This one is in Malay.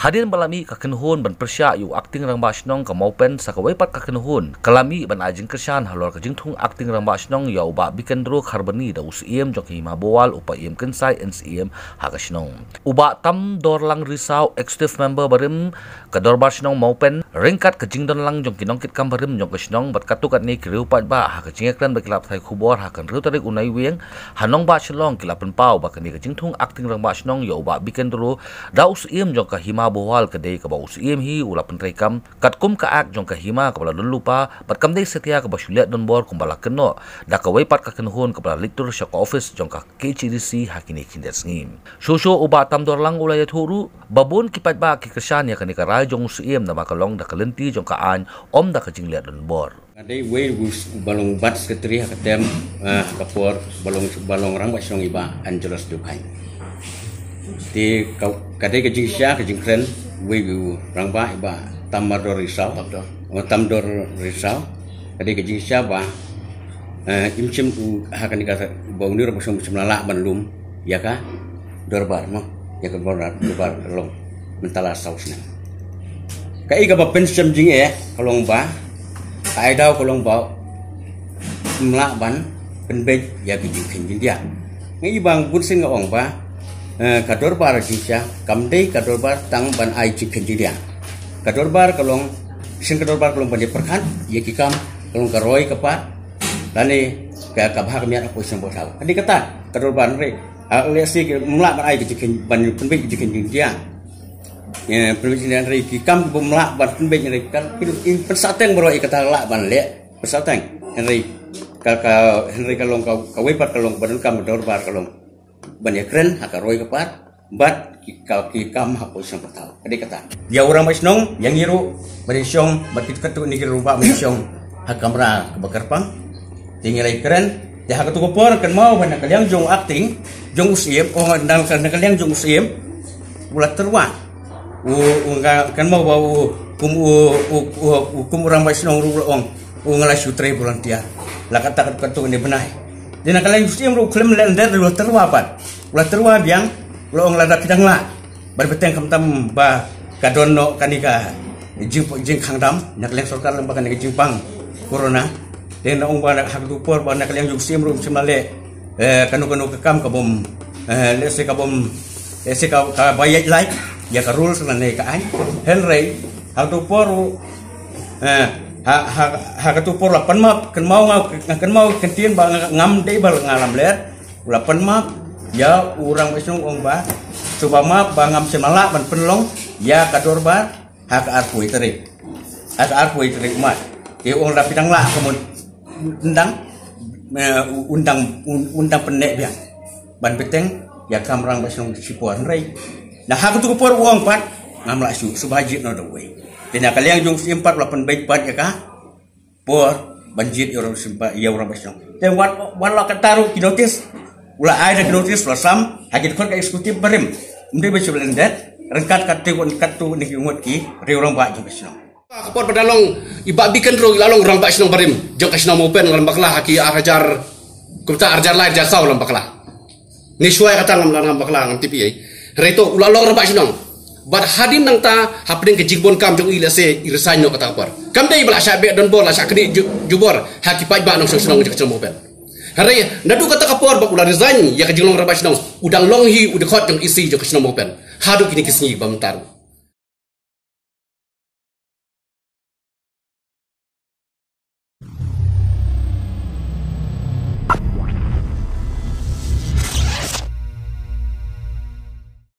Hadin balami kakenhun ban persya yu acting rang basnong ka maupen sakawai pat kakenhun kalami ban ajing kersan halor ka jingthung acting rang basnong ya uba bikendro kharbani da usiem jok hima bowal upa iem kensai nsiem hakasnong uba tam dor lang risau executive member barim ka dor basnong maupen ringkat ka jingdon lang jong kinong kit kam barim jong kasnong bat katukat ni kriu pat ba hakajingeklan bakilap thai khubor hakan riu tarik unai weng hanong basnong kilapen pau bakani ka jingthung acting rang basnong ya uba bikendro da usiem jong ka hima bohal kedai ke bau siem hi ula pentrekam katkum ka ak jong ka hima ka bala lupa pat kam dei setia ka basuliat don bor kumbala keno da ka wei pat ka kenhun ka bala lectur shak office jong ka KCDC hakini kindes ngim shosho uba tam dor lang ulaya thuru babun kipat ba ki kersan ya kani ka rai jong siem na makalong da kalenti jong ka an om da ka jingliat don bor kadai wei balong bat sekretari hakatem kapor balong rang basong iba Angelos Dukai di kadai ke jingsya ke jingkren wegu rangba iba tamador risau tamdor risau kadai ke jingsya ba imcim hakan dikata bau ni rabasong semlala banlum ya ka dorbar mo ya ka dorbar long mentala sausna kai ga ba pensem jing kalong ba kai dau kalong ba mla ban penbej ya ki jingkhen dia ngai bang bunsin ngong ba kador bar jingsya kamdei kador bar tang ban ai jingkhen dia kador bar kalong sin kador bar kalong ban perkan ye kikam kalong karoi kapat lani ka kabha kamiat aku sem botau andi kata kador bar re lesi mla ban ai jingkhen ban penbej jingkhen dia penbej re kikam mla ban penbej re kan in persateng bro kata la ban le persateng henry henry kalong ka wepat kalong ban kam kador bar kalong banyak keren hakaroi kepat bat kikam hapo isang pertau adik kata dia orang masnong yang iru berisyong batit ketu ni rupa berisyong hakamra kebakar pang tinggal keren dia hakatu kopor kan mau banyak kalian jong acting jong usiem ndang kan kalian jong usiem ulat terwa kan mau bau kum orang masnong ruong ngala sutre bulan dia la kata ketu ni benai dina kalian usiem ru klem lender ulat terwa pat ulat terwa biang loong lada kidang la berbeteng kam ba kadono kanika jing khangdam nak leng sorkar lembaga ni jingpang corona den ong ba hak dupor ba nak leng usiem ru semale kanu kekam kabom lese kabom lese ka bayat like ya ka rules na ka ai henry hak dupor hak dupor lapan map kan mau kentin ba ngam dei bal ngalam ler lapan map ya orang besong ong ba coba map bangam semala ban penlong ya kador ba hak arpui terik mat ke ong lapidang la kemun undang pendek biang ban peteng ya kamrang besong sipuan rei nah hak tu por uang pat ngam la su subhaji no the way dina kaliang jong 48 baik pat ya ka por banjit orang simpa ya orang besong dan wan la kataru kinotis ulah ai dah notis lasam hagit kon ka eksekutif barim mde be chulendet rengkat katu ni ngot ki ri orang ba jong kasno kapor padalong iba biken ro lalong orang ba sno barim jong kasno mopen lam bakla haki arajar kumta arjar lai jasau lam bakla ni suai kata lam bakla ngam tipi ai reto ulalong orang ba sno bad hadin nang ta hapding ke jingbon kam jong ilase irsanyo kata kapor kam dei bala syabe don bol la syakni jubor haki paj ba nang sno jong kasno mopen hari nadu kata kapor bak udah resign ya kajilong rabas nong udang longhi udah khot jong isi jong kasno mopen hadu kini kisni bam taru